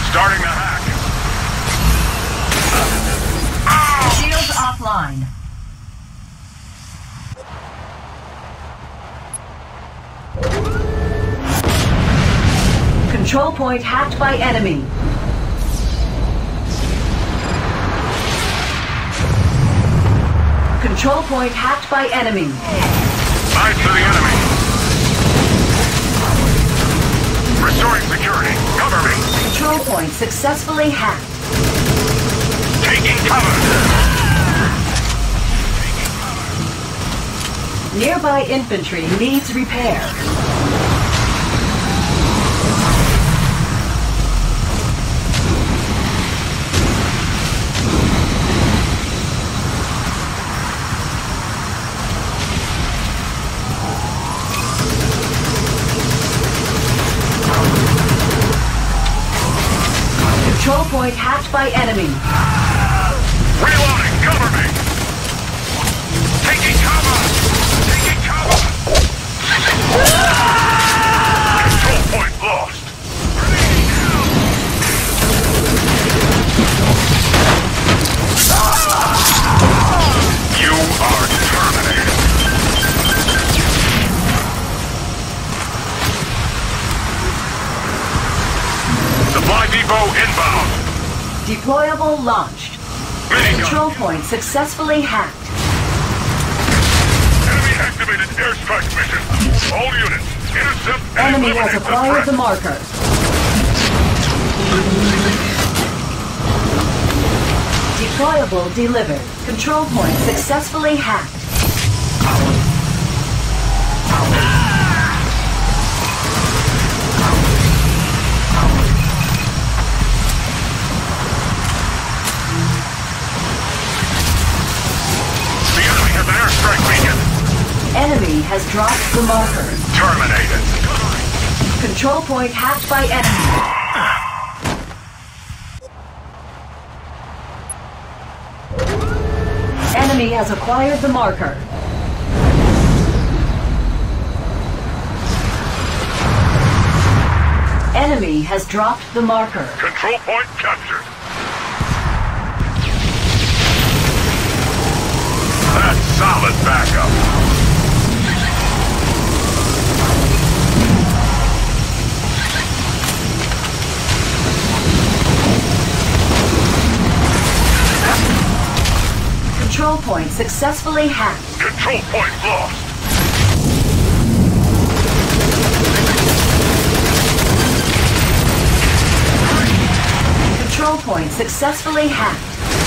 Starting the hack. Shields offline. Control point hacked by enemy. Control point hacked by enemy. Eyes to the enemy. Restoring security. Cover me. Control point successfully hacked. Taking cover. Nearby infantry needs repair. Control point hacked by enemy. Reloading. Cover me. Taking cover. Taking cover. Control point lost. You are terminated. Supply depot inbound. Deployable launched. Minigun. Control point successfully hacked. Enemy activated airstrike mission. All units, intercept and Enemy has eliminate acquired the threat. marker. Deployable delivered. Control point successfully hacked. The enemy has an airstrike beacon. Enemy has dropped the marker. Terminated. Control point hacked by enemy. Enemy has acquired the marker. Enemy has dropped the marker. Control point captured. That's solid backup. Control point successfully hacked. Control point lost. Control point successfully hacked.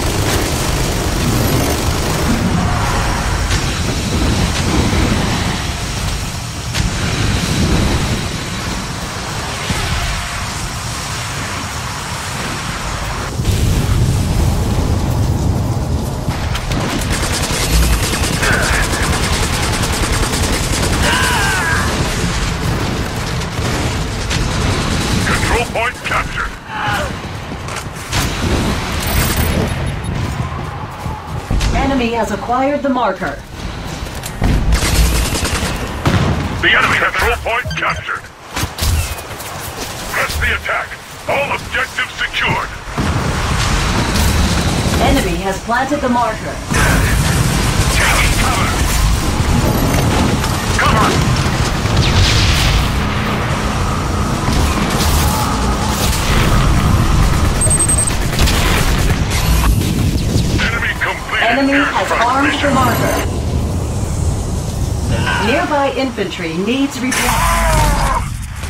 Control point captured. Enemy has acquired the marker. The enemy control point captured. Press the attack. All objectives secured. Enemy has planted the marker. Taking cover. Cover. Enemy completed. Enemy has airstrike armed mission. the marker. Nearby infantry needs repair.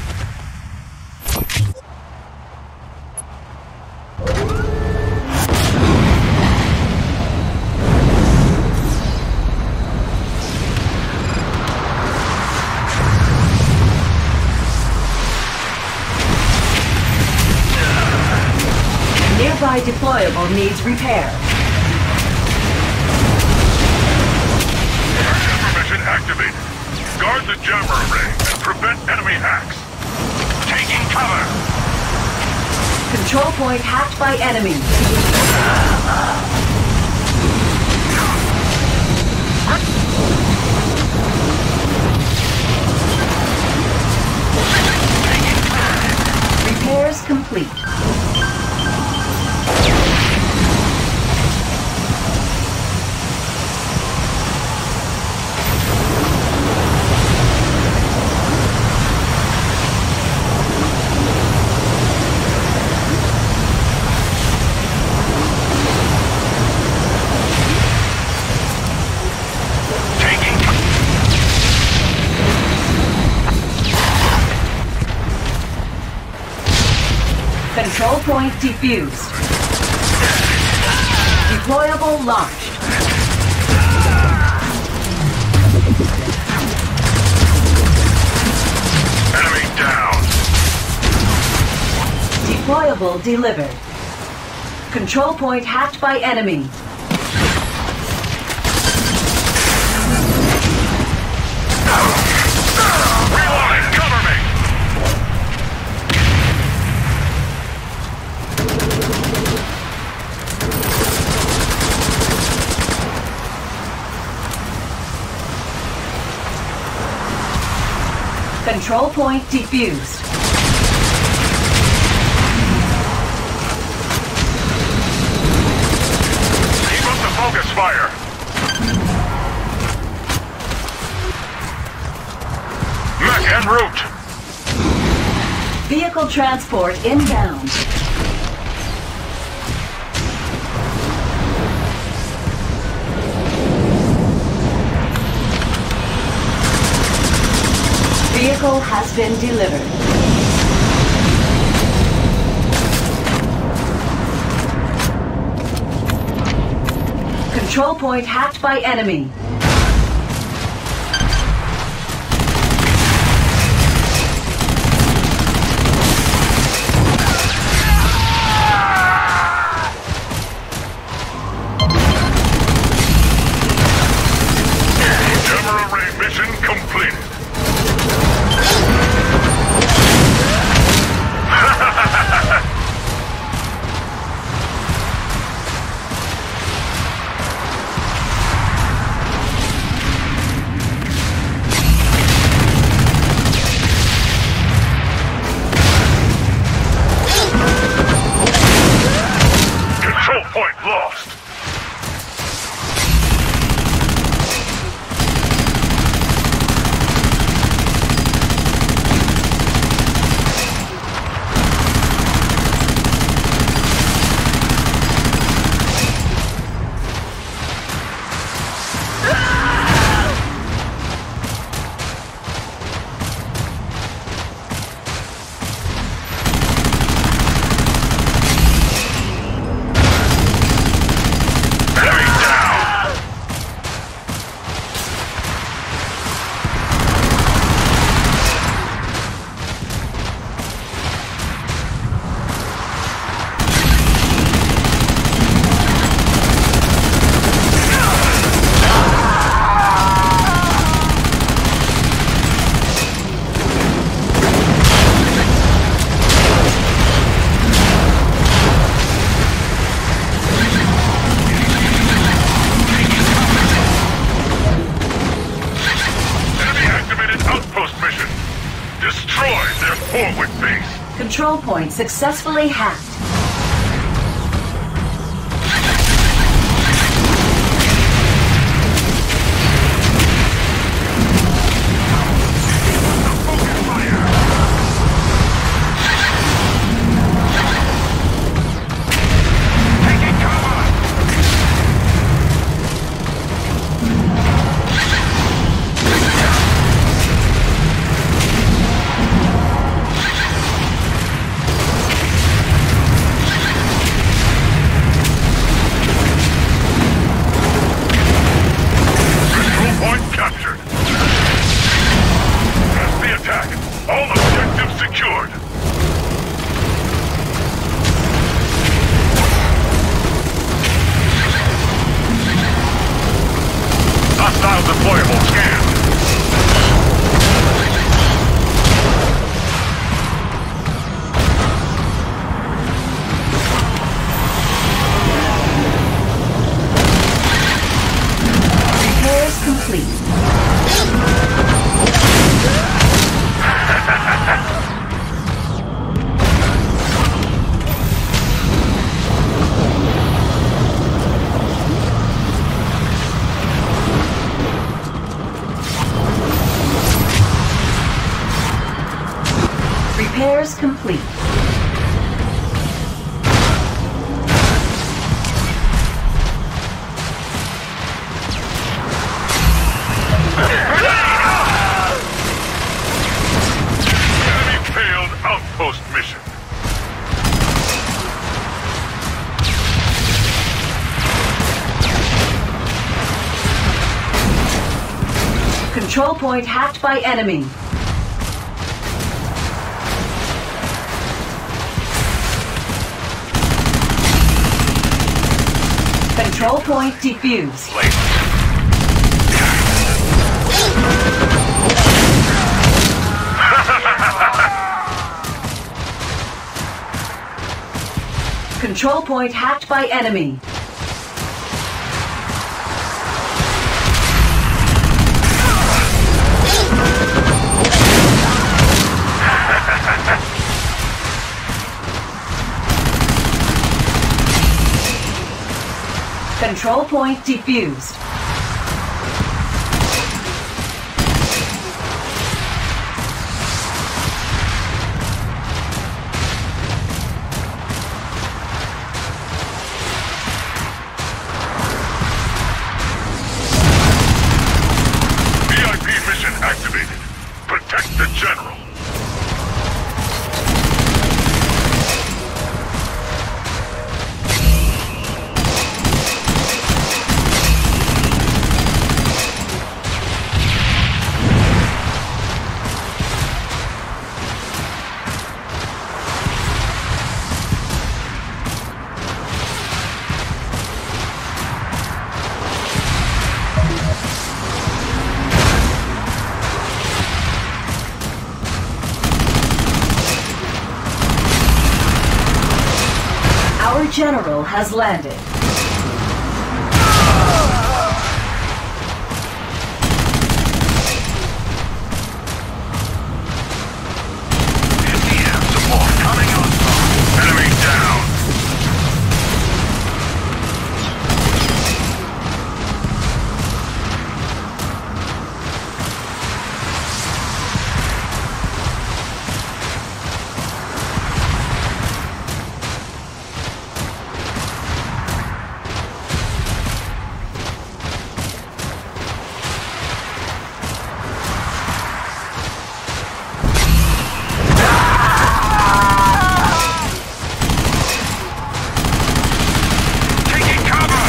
Nearby deployable needs repair. Mission activated. Guard the jammer array and prevent enemy hacks. Taking cover. Control point hacked by enemy. Repairs complete. Control point defused. Deployable launched. Enemy down. Deployable delivered. Control point hacked by enemy. Reloading, cover me. Control point defused. Keep up the focus fire. Mech en route. Vehicle transport inbound. Vehicle has been delivered. Control point hacked by enemy. Jammer array mission completed. Control point lost. Enemy down. Enemy activated outpost mission. Destroy their forward base. Control point successfully hacked. Focus fire. Taking cover. Control point captured. Press the attack. All objectives secured. Hostile deployable scanned. Repairs complete. Repairs complete. Enemy failed outpost mission. Control point hacked by enemy. Control point defused. Control point hacked by enemy. Control point defused. VIP mission activated. Protect the general. Our general has landed. Support coming on. Enemy down. Taking cover.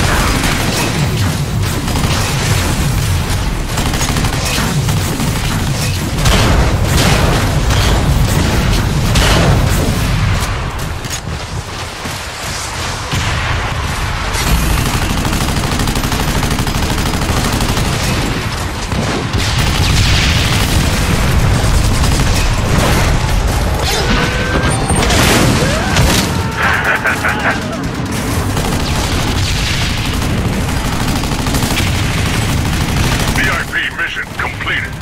VIP mission completed.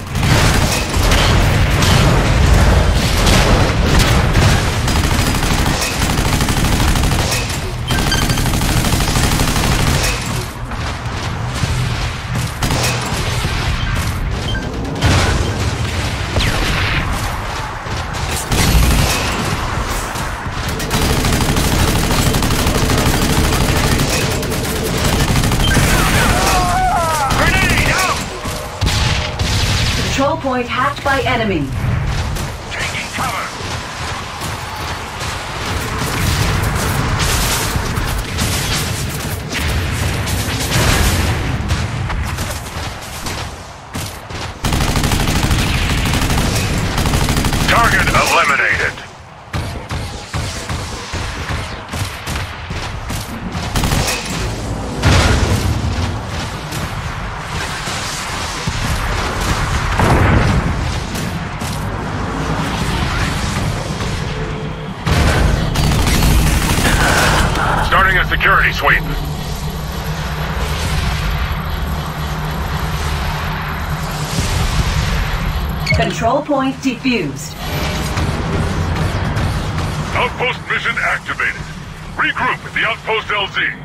Grenade out! Control point hacked by enemy. Taking cover. Target eliminated. Starting a security sweep. Control point defused. Outpost mission activated. Regroup at the Outpost LZ.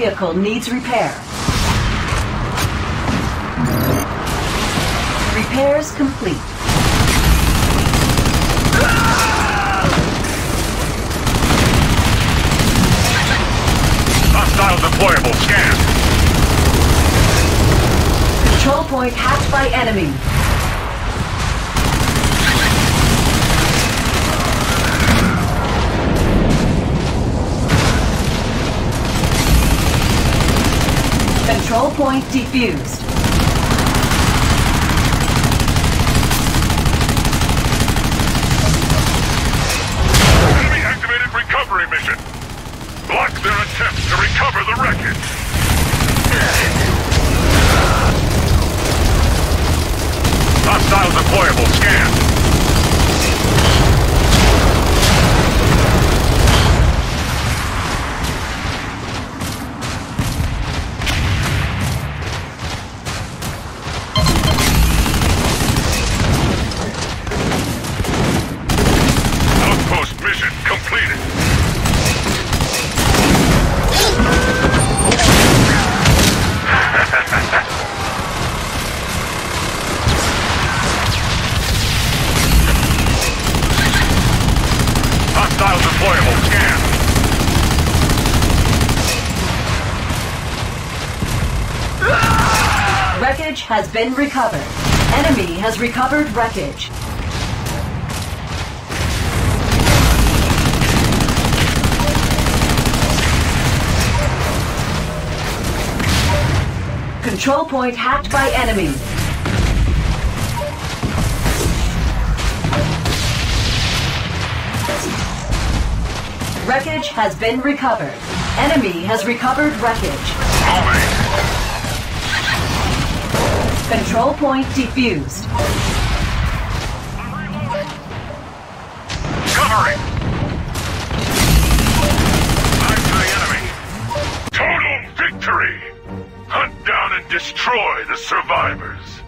vehicle needs repair. Repairs complete. Hostile deployable scanned. Control point hacked by enemy. Control point defused. Enemy activated recovery mission. Block their attempts to recover the wreckage. Hostile deployable scanned. Outpost mission completed. Hostile deployable scan. Wreckage has been recovered. Enemy has recovered wreckage. Control point hacked by enemy. Wreckage has been recovered. Enemy has recovered wreckage. Control point defused. Covering. Back to the enemy. Total victory. Hunt down and destroy the survivors.